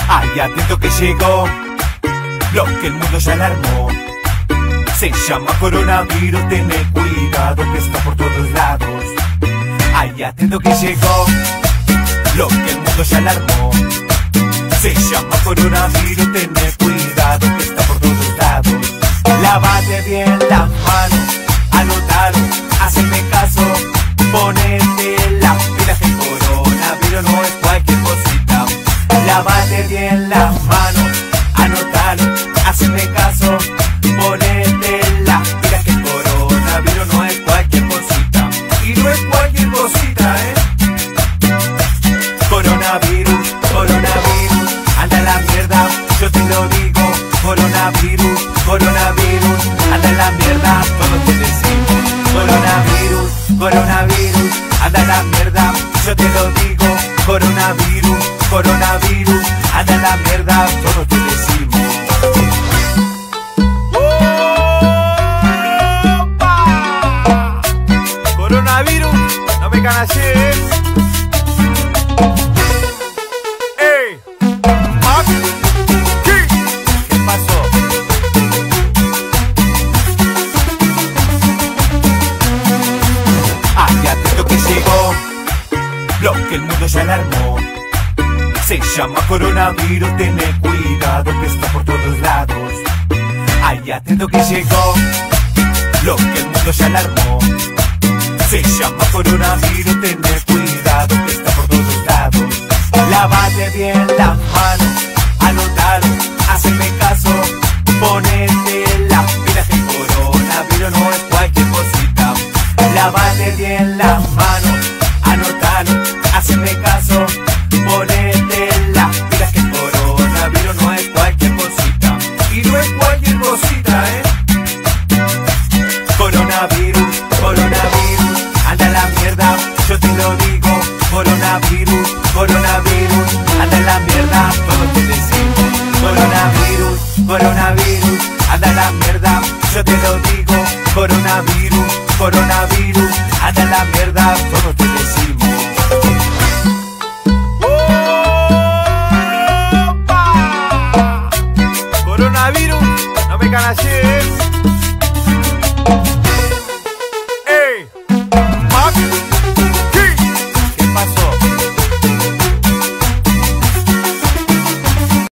Ay, atento que llegó lo que el mundo ya alarmó. Se llama coronavirus, tené cuidado que está por todos lados. Ay, atento que llegó lo que el mundo ya alarmó. Se llama coronavirus, tené cuidado que está por todos lados. Lávate bien las manos, anotalo, haceme caso, ponete las pilas, que el coronavirus no es cualquier cosita. Lávate bien las manos, anotalo, haceme caso, ponete las pilas, que el coronavirus no es cualquier cosita. Y no es cualquier cosita, Coronavirus, coronavirus, anda la mierda, yo te lo digo. Coronavirus, coronavirus, anda la mierda, todos te decimos. Coronavirus, coronavirus, anda la mierda, yo te lo digo. Coronavirus, coronavirus, anda la mierda, todos te decimos. ¡Opa! Coronavirus, no me canallé. Lo que el mundo ya alarmó. Se llama coronavirus, tené cuidado que está por todos lados. Ay, atento que llegó lo que el mundo ya alarmó. Se llama coronavirus, tené cuidado que está por todos lados. Lávate bien las manos, anotalo, haceme caso, ponete las pilas, que el coronavirus no es cualquier cosita. Lávate bien las manos, anotalo, haceme caso, ponete las pilas, que el coronavirus no es cualquier cosita. Y no es cualquier cosita, Coronavirus, coronavirus, anda la mierda, yo te lo digo. Coronavirus, coronavirus, anda la mierda, todos te decimos. Coronavirus, coronavirus, anda la mierda, yo te lo digo. Coronavirus, coronavirus, anda la mierda, todos te decimos. ¡Opa! Coronavirus, no me canallé.